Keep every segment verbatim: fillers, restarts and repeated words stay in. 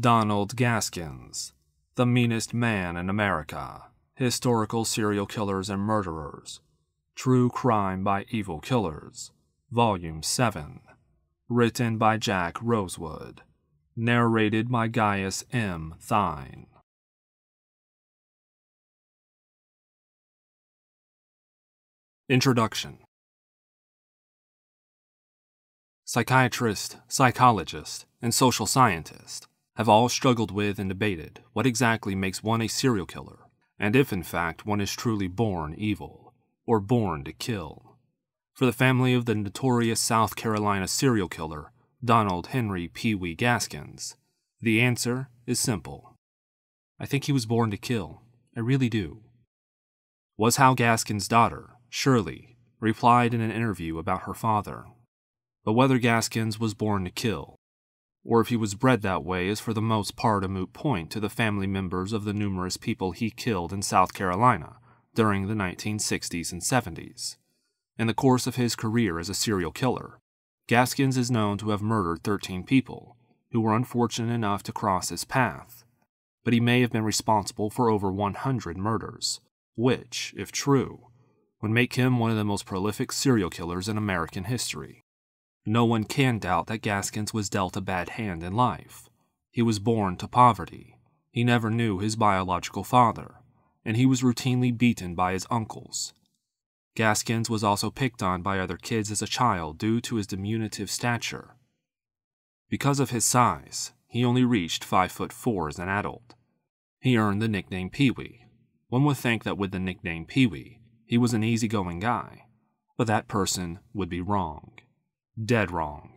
Donald Gaskins, The Meanest Man in America, Historical Serial Killers and Murderers, True Crime by Evil Killers, Volume seven, written by Jack Rosewood, narrated by Gaius M. Thynne. Introduction. Psychiatrists, psychologists, and social scientists have all struggled with and debated what exactly makes one a serial killer, and if in fact one is truly born evil, or born to kill. For the family of the notorious South Carolina serial killer, Donald Henry Peewee Gaskins, the answer is simple. I think he was born to kill. I really do. Was how Gaskins' daughter, Shirley, replied in an interview about her father. But whether Gaskins was born to kill, or if he was bred that way, is for the most part a moot point to the family members of the numerous people he killed in South Carolina during the nineteen sixties and seventies. In the course of his career as a serial killer, Gaskins is known to have murdered thirteen people who were unfortunate enough to cross his path, but he may have been responsible for over one hundred murders, which, if true, would make him one of the most prolific serial killers in American history. No one can doubt that Gaskins was dealt a bad hand in life. He was born to poverty. He never knew his biological father, and he was routinely beaten by his uncles. Gaskins was also picked on by other kids as a child due to his diminutive stature. Because of his size, he only reached five foot four as an adult. He earned the nickname Peewee. One would think that with the nickname Peewee, he was an easygoing guy, but that person would be wrong. Dead wrong.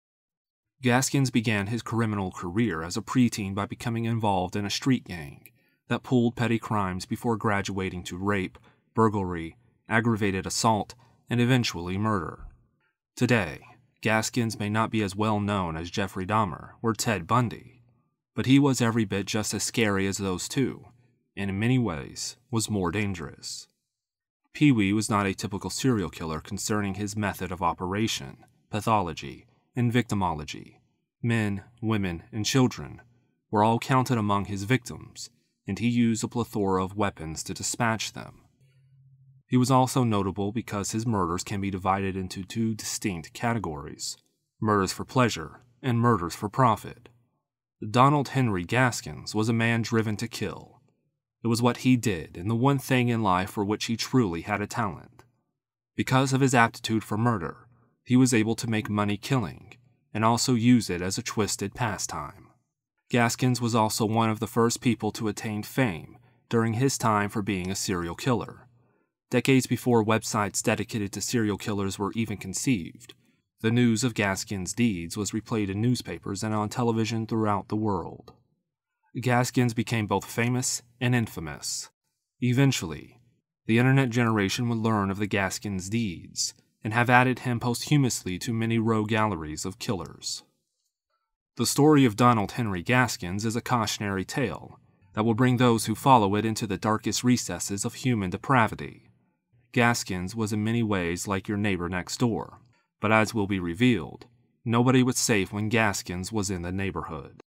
Gaskins began his criminal career as a preteen by becoming involved in a street gang that pulled petty crimes before graduating to rape, burglary, aggravated assault, and eventually murder. Today, Gaskins may not be as well known as Jeffrey Dahmer or Ted Bundy, but he was every bit just as scary as those two, and in many ways was more dangerous. Peewee was not a typical serial killer concerning his method of operation, pathology, and victimology. Men, women, and children were all counted among his victims, and he used a plethora of weapons to dispatch them. He was also notable because his murders can be divided into two distinct categories: murders for pleasure and murders for profit. Donald Henry Gaskins was a man driven to kill. It was what he did, and the one thing in life for which he truly had a talent. Because of his aptitude for murder, he was able to make money killing, and also use it as a twisted pastime. Gaskins was also one of the first people to attain fame during his time for being a serial killer. Decades before websites dedicated to serial killers were even conceived, the news of Gaskins' deeds was replayed in newspapers and on television throughout the world. Gaskins became both famous and infamous. Eventually, the internet generation would learn of the Gaskins' deeds and have added him posthumously to many row galleries of killers. The story of Donald Henry Gaskins is a cautionary tale that will bring those who follow it into the darkest recesses of human depravity. Gaskins was in many ways like your neighbor next door, but as will be revealed, nobody was safe when Gaskins was in the neighborhood.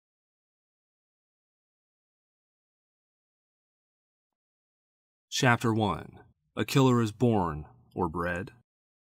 Chapter one. A Killer is Born or Bred.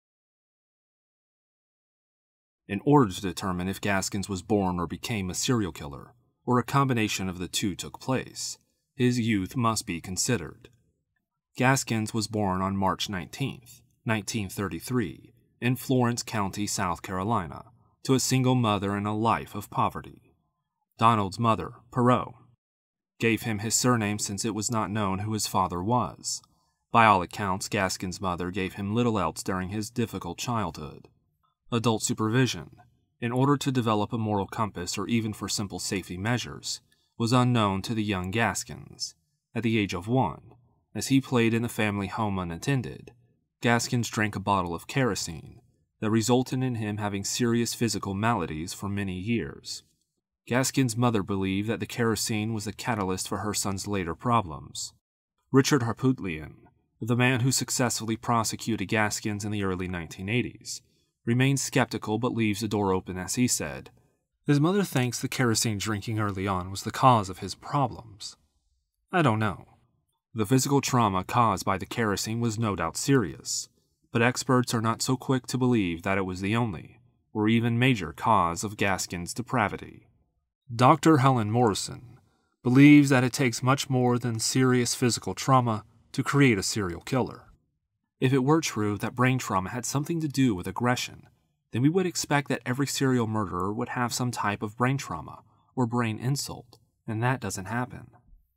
In order to determine if Gaskins was born or became a serial killer, or a combination of the two took place, his youth must be considered. Gaskins was born on March nineteenth, nineteen thirty-three, in Florence County, South Carolina, to a single mother and a life of poverty. Donald's mother, Perot, gave him his surname since it was not known who his father was. By all accounts, Gaskins' mother gave him little else during his difficult childhood. Adult supervision, in order to develop a moral compass or even for simple safety measures, was unknown to the young Gaskins. At the age of one, as he played in the family home unattended, Gaskins drank a bottle of kerosene that resulted in him having serious physical maladies for many years. Gaskins' mother believed that the kerosene was the catalyst for her son's later problems. Richard Harpootlian, the man who successfully prosecuted Gaskins in the early nineteen eighties, remains skeptical but leaves the door open as he said, His mother thinks the kerosene drinking early on was the cause of his problems. I don't know. The physical trauma caused by the kerosene was no doubt serious, but experts are not so quick to believe that it was the only, or even major cause of Gaskins' depravity. Doctor Helen Morrison believes that it takes much more than serious physical trauma to create a serial killer. If it were true that brain trauma had something to do with aggression, then we would expect that every serial murderer would have some type of brain trauma or brain insult, and that doesn't happen.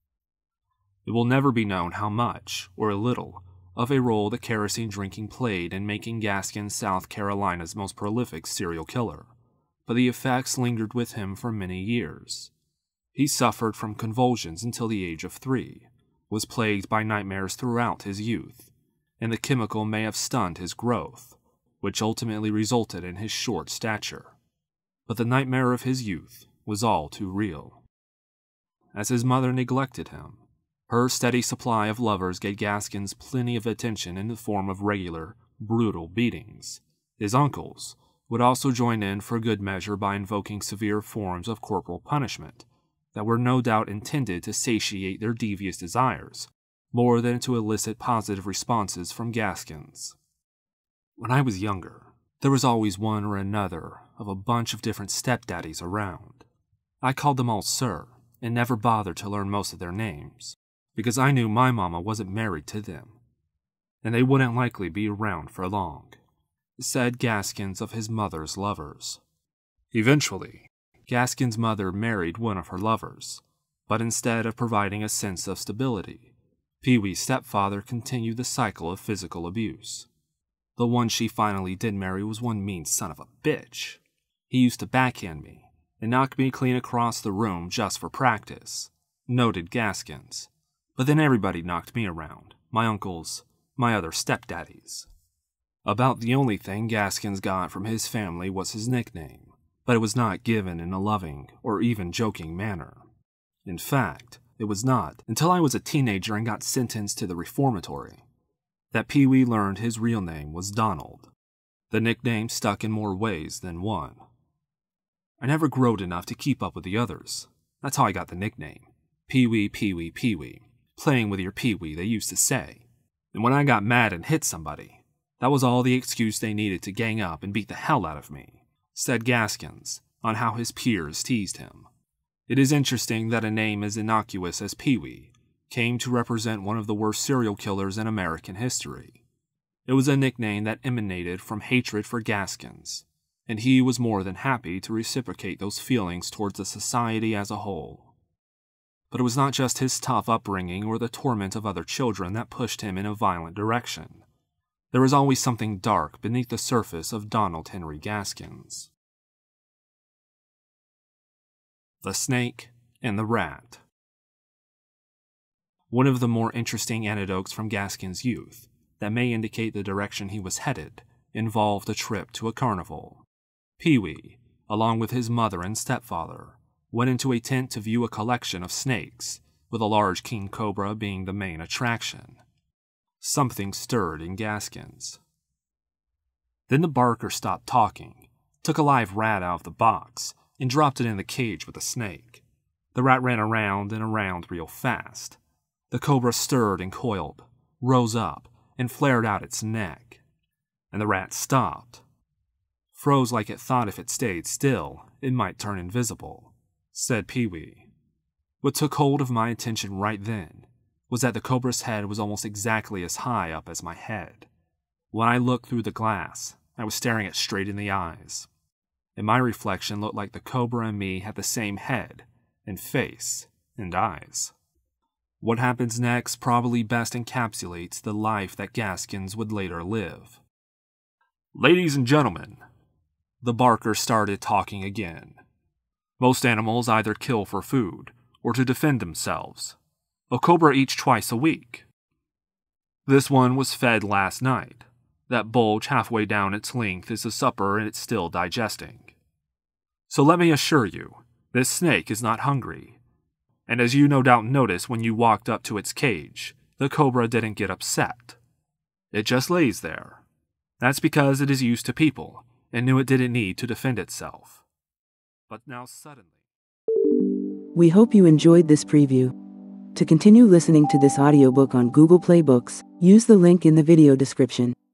It will never be known how much, or a little, of a role the kerosene drinking played in making Gaskins South Carolina's most prolific serial killer, but the effects lingered with him for many years. He suffered from convulsions until the age of three, was plagued by nightmares throughout his youth, and the chemical may have stunned his growth, which ultimately resulted in his short stature. But the nightmare of his youth was all too real. As his mother neglected him, her steady supply of lovers gave Gaskins plenty of attention in the form of regular, brutal beatings. His uncles would also join in for good measure by invoking severe forms of corporal punishment that were no doubt intended to satiate their devious desires, more than to elicit positive responses from Gaskins. When I was younger, there was always one or another of a bunch of different stepdaddies around. I called them all sir, and never bothered to learn most of their names, because I knew my mama wasn't married to them, and they wouldn't likely be around for long, said Gaskins of his mother's lovers. Eventually, Gaskins' mother married one of her lovers, but instead of providing a sense of stability, Peewee's stepfather continued the cycle of physical abuse. The one she finally did marry was one mean son of a bitch. He used to backhand me and knock me clean across the room just for practice, noted Gaskins. But then everybody knocked me around, my uncles, my other stepdaddies. About the only thing Gaskins got from his family was his nickname, but it was not given in a loving or even joking manner. In fact, it was not until I was a teenager and got sentenced to the reformatory that Peewee learned his real name was Donald. The nickname stuck in more ways than one. I never growed enough to keep up with the others. That's how I got the nickname. Peewee, Peewee, Peewee. Playing with your Peewee, they used to say. And when I got mad and hit somebody, that was all the excuse they needed to gang up and beat the hell out of me, said Gaskins on how his peers teased him. It is interesting that a name as innocuous as Peewee came to represent one of the worst serial killers in American history. It was a nickname that emanated from hatred for Gaskins, and he was more than happy to reciprocate those feelings towards the society as a whole. But it was not just his tough upbringing or the torment of other children that pushed him in a violent direction. There was always something dark beneath the surface of Donald Henry Gaskins. The Snake and the Rat. One of the more interesting anecdotes from Gaskins' youth that may indicate the direction he was headed involved a trip to a carnival. Peewee, along with his mother and stepfather, went into a tent to view a collection of snakes, with a large king cobra being the main attraction. Something stirred in Gaskins. Then the barker stopped talking, took a live rat out of the box, and dropped it in the cage with the snake. The rat ran around and around real fast. The cobra stirred and coiled, rose up, and flared out its neck. And the rat stopped. Froze like it thought if it stayed still, it might turn invisible, said Peewee. What took hold of my attention right then was that the cobra's head was almost exactly as high up as my head. When I looked through the glass, I was staring it straight in the eyes, and my reflection looked like the cobra and me had the same head, and face, and eyes. What happens next probably best encapsulates the life that Gaskins would later live. Ladies and gentlemen, the barker started talking again. Most animals either kill for food or to defend themselves. A cobra eats twice a week. This one was fed last night. That bulge halfway down its length is a supper and it's still digesting. So let me assure you, this snake is not hungry. And as you no doubt noticed when you walked up to its cage, the cobra didn't get upset. It just lays there. That's because it is used to people and knew it didn't need to defend itself. But now suddenly... We hope you enjoyed this preview. To continue listening to this audiobook on Google Play Books, use the link in the video description.